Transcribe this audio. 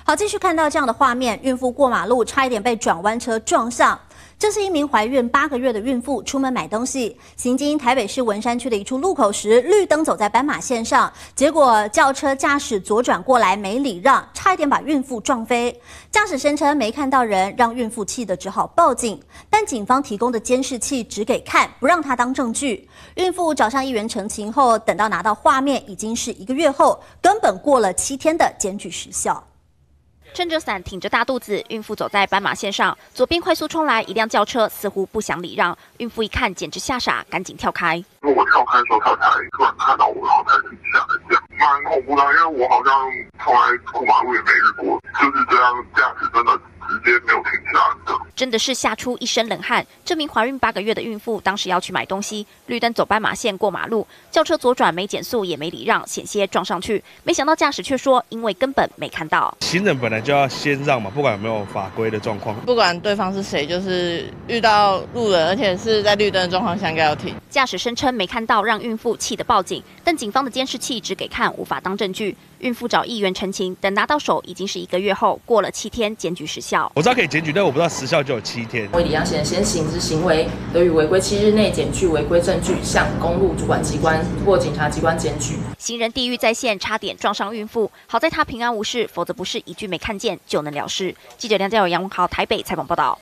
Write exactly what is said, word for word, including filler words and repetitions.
好，继续看到这样的画面，孕妇过马路差一点被转弯车撞上。这是一名怀孕八个月的孕妇出门买东西，行经台北市文山区的一处路口时，绿灯走在斑马线上，结果轿车驾驶左转过来没礼让，差一点把孕妇撞飞。驾驶声称没看到人，让孕妇气得只好报警，但警方提供的监视器只给看，不让他当证据。孕妇找上议员澄清后，等到拿到画面，已经是一个月后，根本过了七天的检举时效。 撑着伞，挺着大肚子，孕妇走在斑马线上，左边快速冲来一辆轿车，似乎不想礼让。孕妇一看，简直吓傻，赶紧跳开。 因为我跳开的时候，他才突然看到我，然后才停下来，这样蛮恐怖的，因为我好像从来过马路也没遇过，就是这样驾驶真的直接没有停下来的。 真的是吓出一身冷汗。这名怀孕八个月的孕妇当时要去买东西，绿灯走斑马线过马路，轿车左转没减速也没礼让，险些撞上去。没想到驾驶却说，因为根本没看到。 行人本来就要先让嘛，不管有没有法规的状况， 不管对方是谁，就是遇到路人，而且是在绿灯的状况下，应该要停。 驾驶声称没看到，让孕妇气得报警，但警方的监视器只给看，无法当证据。孕妇找议员澄清，等拿到手已经是一个月后，过了七天检举时效。 我知道可以检举，但我不知道时效就有七天。 为礼让行人先行之行为，得于违规七日内检具违规证据，向公路主管机关或检察机关检举。 行人地狱再现，差点撞上孕妇，好在他平安无事，否则不是一句没看见就能了事。记者梁家友、杨文豪台北采访报道。